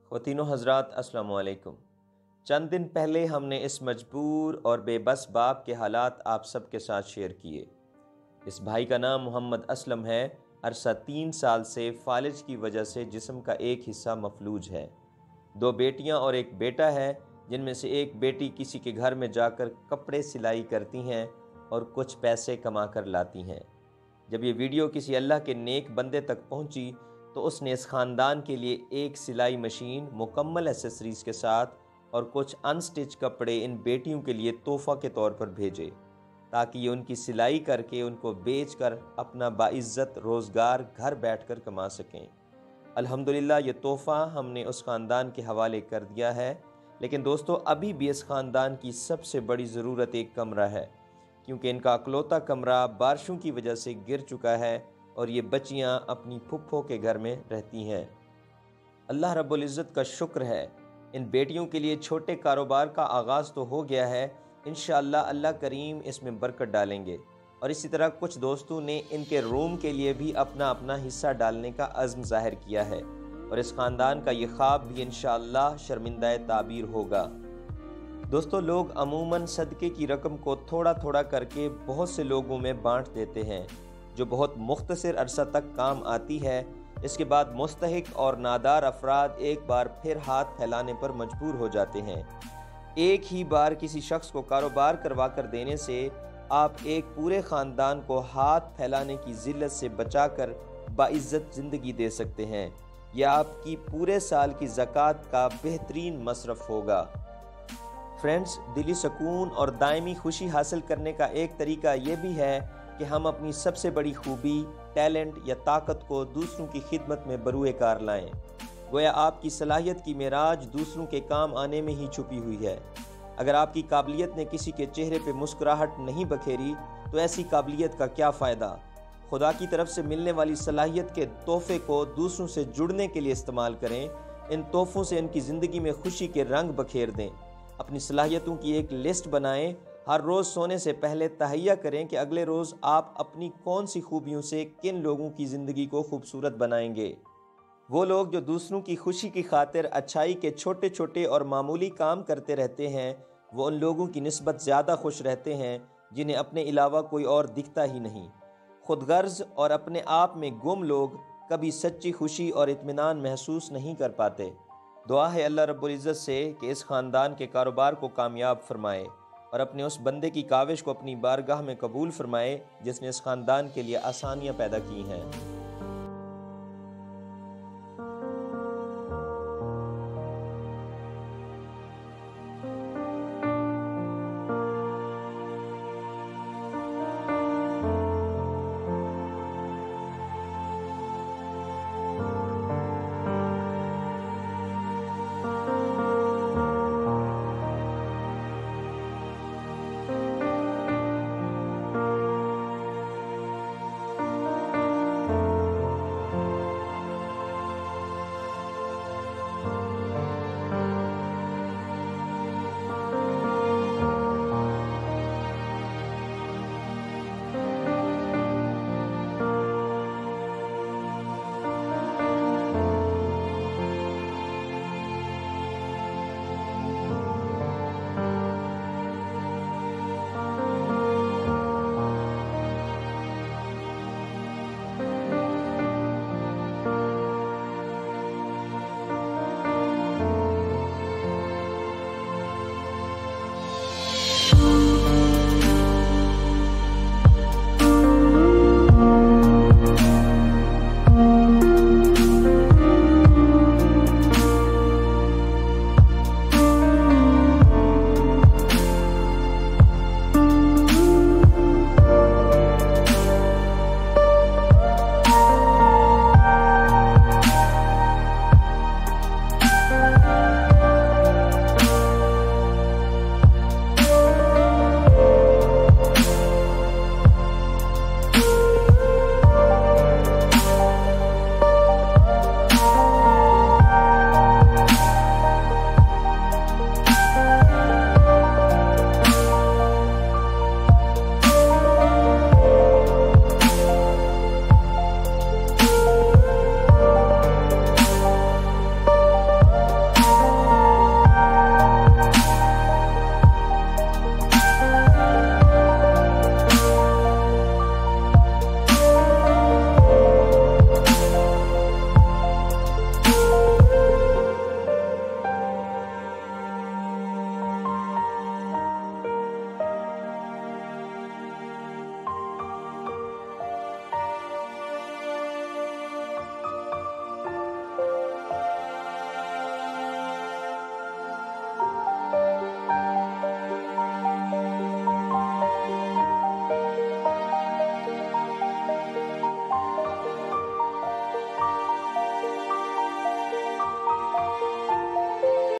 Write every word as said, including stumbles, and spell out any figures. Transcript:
خواتین و حضرات السلام علیکم۔ چند دن پہلے ہم نے اس مجبور اور بے بس باپ کے حالات آپ سب کے ساتھ شیئر کیے۔ اس بھائی کا نام محمد اسلم ہے۔ عرصہ تین سال سے فالج کی وجہ سے جسم کا ایک حصہ مفلوج ہے۔ دو بیٹیاں اور ایک بیٹا ہے، جن میں سے ایک بیٹی کسی کے گھر میں جا کر کپڑے سلائی کرتی ہیں اور کچھ پیسے کما کر لاتی ہیں۔ جب یہ ویڈیو کسی اللہ کے نیک بندے تک پہنچی تو اس نے اس خاندان کے لیے ایک سلائی مشین، مکمل ایسیسریز کے ساتھ اور کچھ ان سٹچ کپڑے ان بیٹیوں کے لیے تحفہ کے طور پر بھیجے، تاکہ یہ ان کی سلائی کر کے ان کو بیچ کر اپنا باعزت روزگار گھر بیٹھ کر کما سکیں۔ الحمدللہ یہ تحفہ ہم نے اس خاندان کے حوالے کر دیا ہے، لیکن دوستو ابھی بھی اس خاندان کی سب سے بڑی ضرورت ایک کمرہ ہے، کیونکہ ان کا اکلوتا کمرہ بارشوں کی وجہ سے گر چکا ہے اور یہ بچیاں اپنی پھپھو کے گھر میں رہتی ہیں۔ اللہ رب العزت کا شکر ہے، ان بیٹیوں کے لیے چھوٹے کاروبار کا آغاز تو ہو گیا ہے۔ انشاءاللہ اللہ کریم اس میں برکت ڈالیں گے، اور اسی طرح کچھ دوستوں نے ان کے روم کے لیے بھی اپنا اپنا حصہ ڈالنے کا عزم ظاہر کیا ہے، اور اس خاندان کا یہ خواب بھی انشاءاللہ شرمندہ تعبیر ہوگا۔ دوستو، لوگ عموماً صدقے کی رقم کو تھوڑا تھوڑا کر کے بہت سے لوگوں میں بانٹ دیتے ہیں، جو بہت مختصر عرصہ تک کام آتی ہے۔ اس کے بعد مستحق اور نادار افراد ایک بار پھر ہاتھ پھیلانے پر مجبور ہو جاتے ہیں۔ ایک ہی بار کسی شخص کو کاروبار کروا کر دینے سے آپ ایک پورے خاندان کو ہاتھ پھیلانے کی ذلت سے بچا کر باعزت زندگی دے سکتے ہیں۔ یہ آپ کی پورے سال کی زکوٰۃ کا بہترین مصرف ہوگا۔ فرینڈز، دلی سکون اور دائمی خوشی حاصل کرنے کا ایک طریقہ یہ بھی ہے کہ ہم اپنی سب سے بڑی خوبی، ٹیلنٹ یا طاقت کو دوسروں کی خدمت میں بروئے کار لائیں۔ گویا آپ کی صلاحیت کی معراج دوسروں کے کام آنے میں ہی چھپی ہوئی ہے۔ اگر آپ کی قابلیت نے کسی کے چہرے پہ مسکراہٹ نہیں بکھیری تو ایسی قابلیت کا کیا فائدہ؟ خدا کی طرف سے ملنے والی صلاحیت کے تحفے کو دوسروں سے جڑنے کے لیے استعمال کریں۔ ان تحفوں سے ان کی زندگی میں خوشی کے رنگ بکھیر دیں۔ اپنی صلاحیتوں کی ایک لسٹ بنائیں۔ ہر روز سونے سے پہلے تہیہ کریں کہ اگلے روز آپ اپنی کون سی خوبیوں سے کن لوگوں کی زندگی کو خوبصورت بنائیں گے۔ وہ لوگ جو دوسروں کی خوشی کی خاطر اچھائی کے چھوٹے چھوٹے اور معمولی کام کرتے رہتے ہیں، وہ ان لوگوں کی نسبت زیادہ خوش رہتے ہیں جنہیں اپنے علاوہ کوئی اور دکھتا ہی نہیں۔ خود غرض اور اپنے آپ میں گم لوگ کبھی سچی خوشی اور اطمینان محسوس نہیں کر پاتے۔ دعا ہے اللہ رب العزت سے کہ اس خاندان کے کاروبار کو کامیاب فرمائے اور اپنے اس بندے کی کاوش کو اپنی بارگاہ میں قبول فرمائے جس نے اس خاندان کے لیے آسانیاں پیدا کی ہیں۔